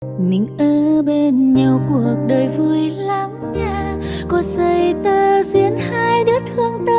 Mình ở bên nhau cuộc đời vui lắm nha, có dây tơ duyên hai đứa thương ta